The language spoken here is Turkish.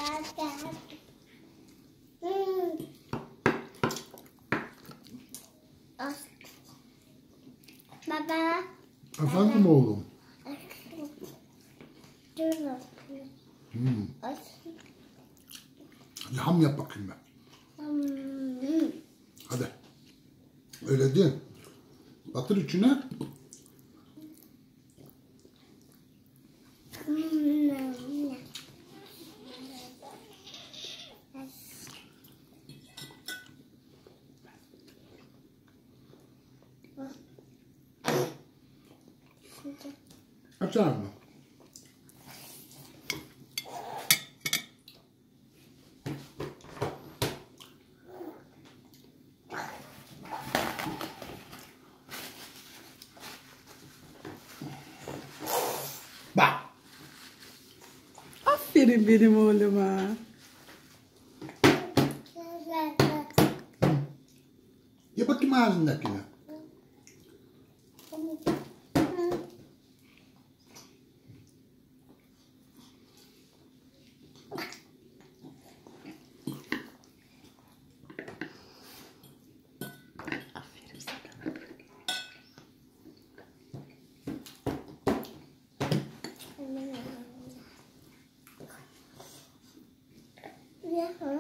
Baba. Efendim oğlum. Dur bakayım. Ham yap bakayım ben. Hadi. Öyle değil. Batır içine. Açar mı? Bak. Aferin benim oğluma. Ye bakayım ağzındakini. Aferin sana. Yeah.